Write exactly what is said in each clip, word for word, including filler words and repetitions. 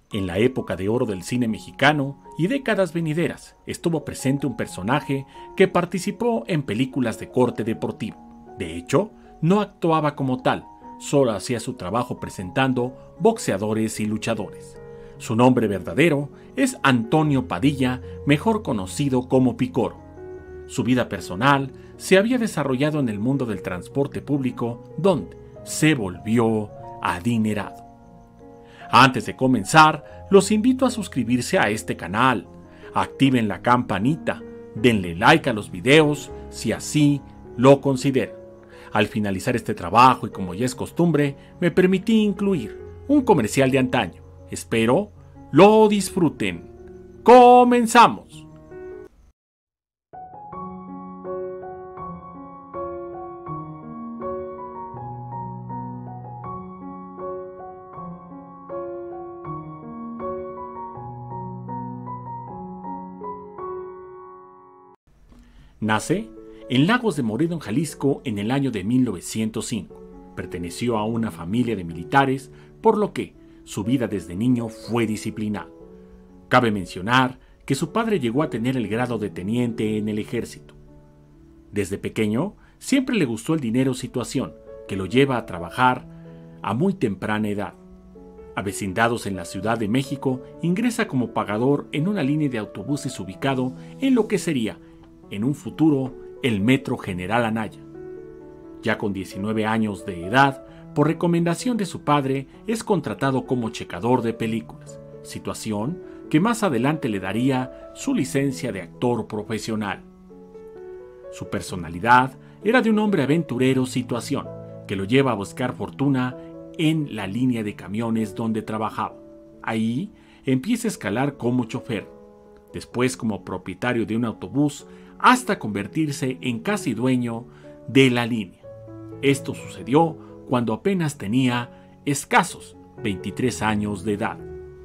En la época de oro del cine mexicano y décadas venideras estuvo presente un personaje que participó en películas de corte deportivo. De hecho, no actuaba como tal, solo hacía su trabajo presentando boxeadores y luchadores. Su nombre verdadero es Antonio Padilla, mejor conocido como Picoro. Su vida personal se había desarrollado en el mundo del transporte público, donde se volvió adinerado. Antes de comenzar, los invito a suscribirse a este canal, activen la campanita, denle like a los videos si así lo consideran. Al finalizar este trabajo y como ya es costumbre, me permití incluir un comercial de antaño. Espero lo disfruten. ¡Comenzamos! Nace en Lagos de Moreno, en Jalisco, en el año de mil novecientos cinco. Perteneció a una familia de militares, por lo que su vida desde niño fue disciplinada. Cabe mencionar que su padre llegó a tener el grado de teniente en el ejército. Desde pequeño, siempre le gustó el dinero, situación que lo lleva a trabajar a muy temprana edad. Avecindados en la Ciudad de México, ingresa como pagador en una línea de autobuses ubicado en lo que sería, en un futuro, el Metro General Anaya. Ya con diecinueve años de edad, por recomendación de su padre, es contratado como checador de películas, situación que más adelante le daría su licencia de actor profesional. Su personalidad era de un hombre aventurero, situación que lo lleva a buscar fortuna en la línea de camiones donde trabajaba. Ahí empieza a escalar como chofer, después como propietario de un autobús, hasta convertirse en casi dueño de la línea. Esto sucedió cuando apenas tenía escasos veintitrés años de edad.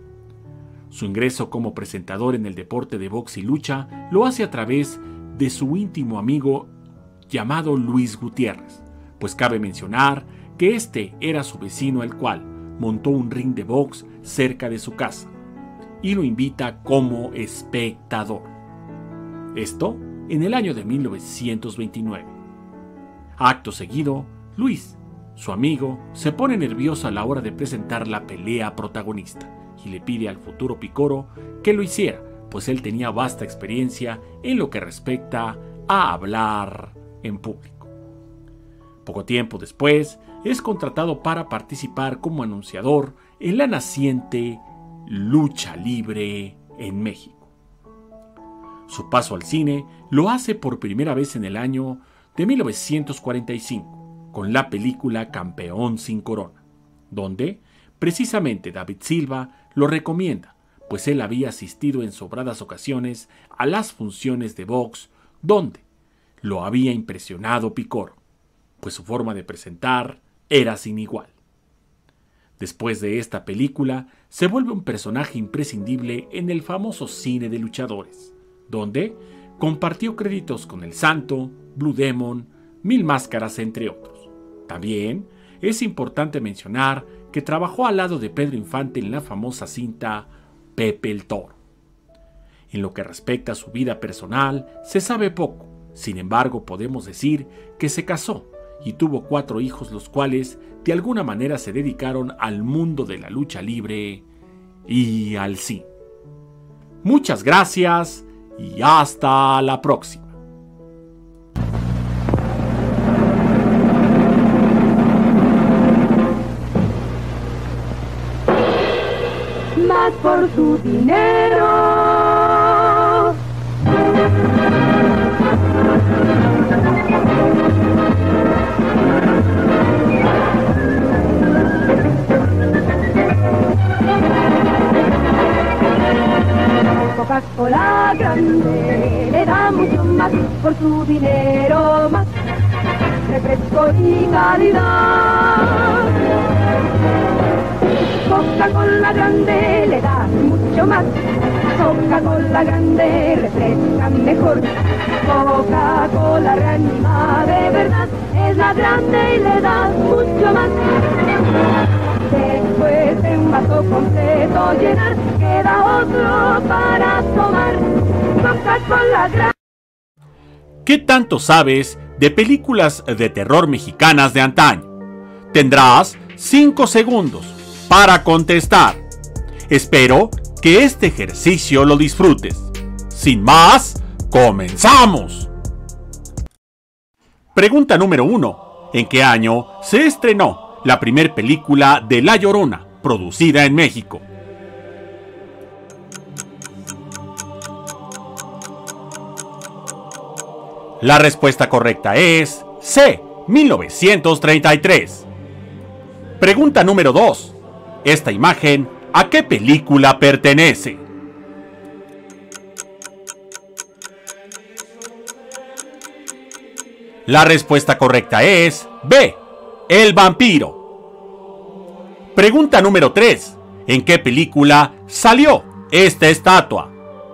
Su ingreso como presentador en el deporte de box y lucha lo hace a través de su íntimo amigo llamado Luis Gutiérrez, pues cabe mencionar que este era su vecino, el cual montó un ring de box cerca de su casa y lo invita como espectador. Esto en el año de mil novecientos veintinueve. Acto seguido, Luis, su amigo, se pone nervioso a la hora de presentar la pelea protagonista y le pide al futuro Picoro que lo hiciera, pues él tenía vasta experiencia en lo que respecta a hablar en público. Poco tiempo después, es contratado para participar como anunciador en la naciente lucha libre en México. Su paso al cine lo hace por primera vez en el año de mil novecientos cuarenta y cinco, con la película Campeón sin Corona, donde precisamente David Silva lo recomienda, pues él había asistido en sobradas ocasiones a las funciones de box, donde lo había impresionado Picoro, pues su forma de presentar era sin igual. Después de esta película, se vuelve un personaje imprescindible en el famoso cine de luchadores, donde compartió créditos con El Santo, Blue Demon, Mil Máscaras, entre otros. También es importante mencionar que trabajó al lado de Pedro Infante en la famosa cinta Pepe el Toro. En lo que respecta a su vida personal, se sabe poco. Sin embargo, podemos decir que se casó y tuvo cuatro hijos, los cuales de alguna manera se dedicaron al mundo de la lucha libre y al cine. Muchas gracias y hasta la próxima. Más por su dinero. Coca-Cola grande le da mucho más por su dinero, más refresco y calidad. Coca-Cola grande le da mucho más, Coca-Cola grande refresca mejor. Coca-Cola reanima de verdad, es la grande y le da mucho más. Después de un vaso completo llenar, con la gran... ¿Qué tanto sabes de películas de terror mexicanas de antaño? Tendrás cinco segundos para contestar. Espero que este ejercicio lo disfrutes. Sin más, ¡comenzamos! Pregunta número uno. ¿En qué año se estrenó la primer película de La Llorona, producida en México? La respuesta correcta es C, mil novecientos treinta y tres. Pregunta número dos. Esta imagen, ¿a qué película pertenece? La respuesta correcta es B, El vampiro. Pregunta número tres. ¿En qué película salió esta estatua?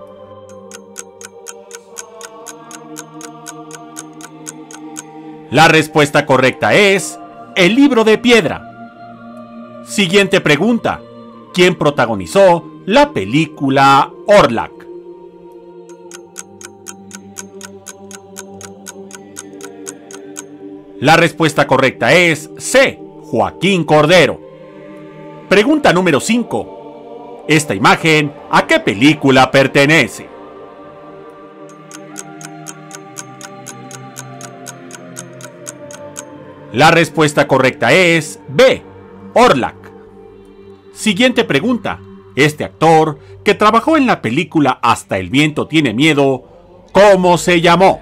La respuesta correcta es El libro de piedra. Siguiente pregunta. ¿Quién protagonizó la película Orlac? La respuesta correcta es C, Joaquín Cordero. Pregunta número cinco. Esta imagen, ¿a qué película pertenece? La respuesta correcta es B, Orlac. Siguiente pregunta. Este actor, que trabajó en la película Hasta el viento tiene miedo, ¿cómo se llamó?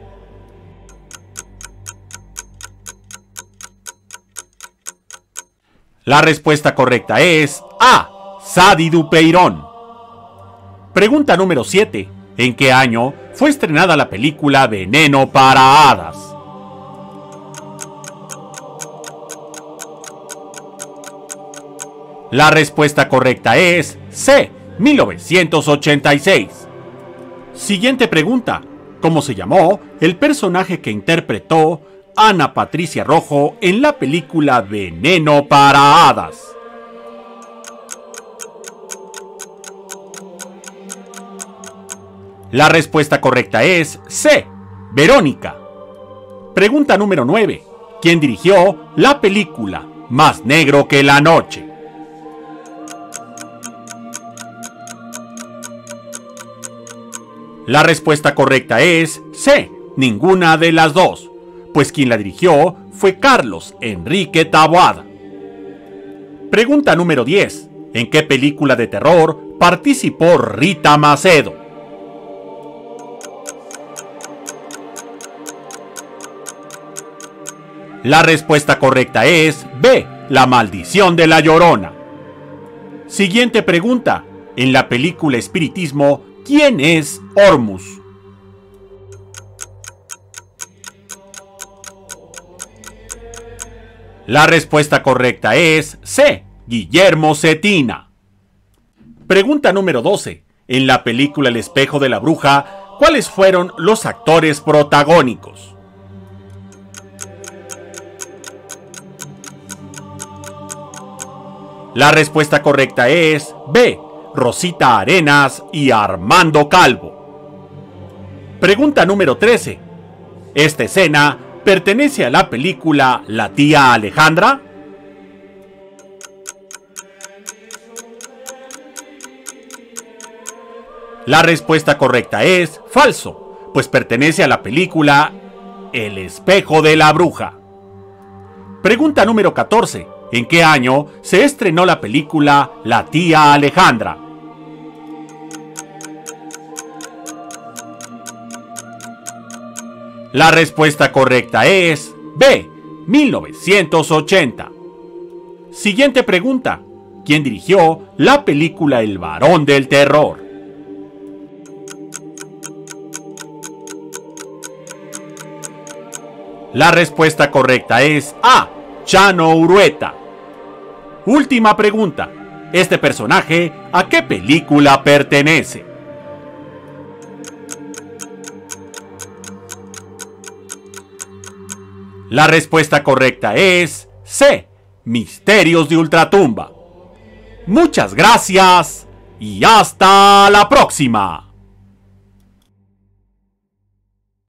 La respuesta correcta es A, Sadi Dupeirón. Pregunta número siete. ¿En qué año fue estrenada la película Veneno para hadas? La respuesta correcta es C, mil novecientos ochenta y seis. Siguiente pregunta. ¿Cómo se llamó el personaje que interpretó Ana Patricia Rojo en la película Veneno para hadas? La respuesta correcta es C, Verónica. Pregunta número nueve. ¿Quién dirigió la película Más negro que la noche? La respuesta correcta es C, ninguna de las dos, pues quien la dirigió fue Carlos Enrique Taboada. Pregunta número diez. ¿En qué película de terror participó Rita Macedo? La respuesta correcta es B, La maldición de la Llorona. Siguiente pregunta. En la película Espiritismo, ¿quién es Ormus? La respuesta correcta es C, Guillermo Cetina. Pregunta número doce. En la película El espejo de la bruja, ¿cuáles fueron los actores protagónicos? La respuesta correcta es B, Rosita Arenas y Armando Calvo. Pregunta número trece. ¿Esta escena pertenece a la película La tía Alejandra? La respuesta correcta es falso, pues pertenece a la película El espejo de la bruja. Pregunta número catorce. ¿En qué año se estrenó la película La tía Alejandra? La respuesta correcta es B, mil novecientos ochenta. Siguiente pregunta. ¿Quién dirigió la película El varón del terror? La respuesta correcta es A, Chano Urueta. Última pregunta. ¿Este personaje a qué película pertenece? La respuesta correcta es C, Misterios de Ultratumba. Muchas gracias y hasta la próxima.